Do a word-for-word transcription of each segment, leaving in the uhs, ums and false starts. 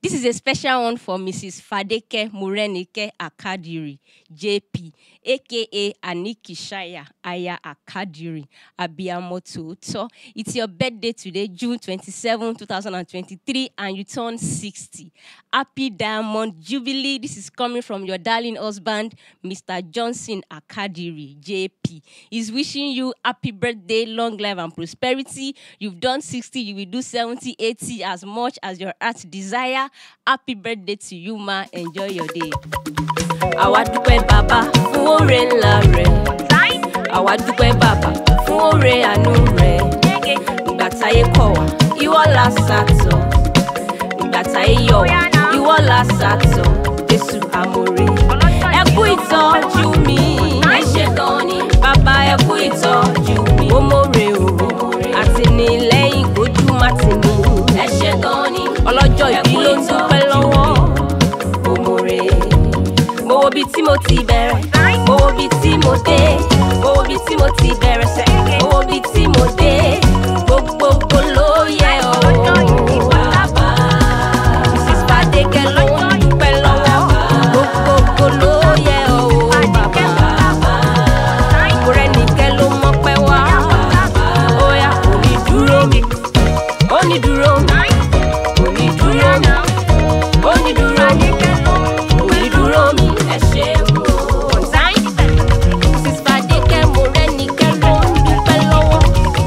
This is a special one for Missus Fadeke Morenike Akadiri, J P, aka Anikishaya Aya Akadiri, Abiamoto. So it's your birthday today, June twenty-seventh, two thousand twenty-three, and you turn sixty. Happy Diamond Jubilee. This is coming from your darling husband, Mister Johnson Akadiri, J P. He's wishing you happy birthday, long life and prosperity. You've done sixty, you will do seventy, eighty, as much as your heart desire. Happy birthday to you, ma. Enjoy your day. Àwa dúpẹ́ bàbá fún oore ńlá rẹ̀. Àwa dúpẹ́ bàbá fún oore àánú rẹ̀. Ìgbà táyé kọ̀ wá, ìwọ la sàtọ̀. Ìgbà táyé yọ̀ wá, ìwọ la sàtọ̀. Jésù àmọ̀rè. Ẹ kú ìtọ́jú mi. Ẹ ṣé gan ni. Bàbá ẹ kú ìtọ́jú mi. Mo mọ̀rè o. Àtìlẹ́yìn ojú má ti ní. Ẹ ṣé gan ni. Ọlọ́jọ́ ìbí ló ń dúpẹ́ lọ́wọ́. Mo mọ̀rè. Mo wo bí tí mo ti bẹ̀rẹ̀. Mo wo bí tí mo dé. Mo wo bí tí mo ti bẹ̀rẹ̀ sẹ́. Mo wo bí tí mo dé. Gbogbogbò ló yẹ o. Bàbá. Missus Fadeke ló ń dúpẹ́ lọ́wọ́. Gbogbogbò ló yẹ o. Bàbá. Morenike ló mọ́pẹ́ wá. Óyá onídùúró mi. Onídùúró mi. Onídùúró mi. Onídùúró mi. Onídùúró mi. Ẹ ṣeun o. Missus Fadeke Morenike ló ń dúpẹ́ lọ́wọ́.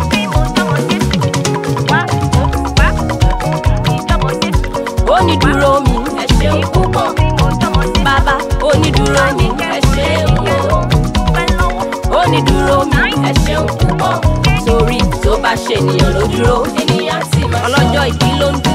Onídùúró mi. Ẹ ṣeun púpọ̀. Bàbá onídùúró mi. Ẹ ṣeun o. Onídùúró mi. Ẹ ṣeun púpọ̀. Torí tó bá ṣe ènìyàn ló dúró, ènìyàn sì máa ṣe. Ọlọ́jọ́ ìbí ló ń dúró.